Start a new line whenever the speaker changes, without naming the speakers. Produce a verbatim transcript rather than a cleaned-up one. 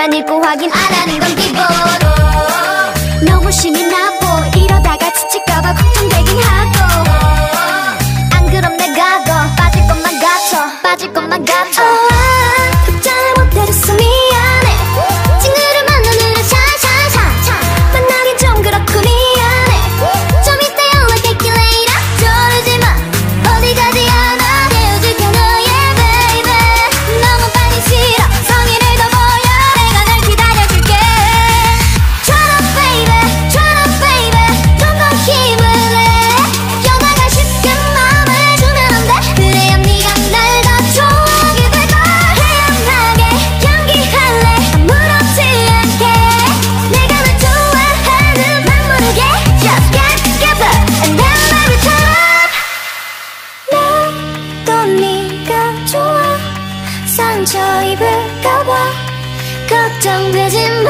글만 읽고 확인 안 하는 건 기본. 너무 심이 나고 이러다가 지칠까봐 걱정되긴 하고. 안 그럼 내가 더 빠질 것만 같아 빠질 것만 같아. 어, 답장 못해줬어 미안해. 친구를 만나느라 샤샤샤 만나긴 좀 그렇고 미안해. 좀 이따 연락할게 later. 저러지마 어디 가지 않아. 헤어질 게 너의 baby. 너무 빨리 싫어 성의를 더 보여. 내가 널 기다려줄게. Try not baby try not baby. 좀 더 힘을 내. 변화가 쉽게 마음을 주면 안 돼. 그래야 네가 날 더 좋아하게 될걸. 태연하게 연기할래 아무렇지 않게. 내가 널 좋아하는 맘 모르게 Just get together and then baby turn up. 나도 네가 좋아. 상처 입을까봐 걱정되지 마.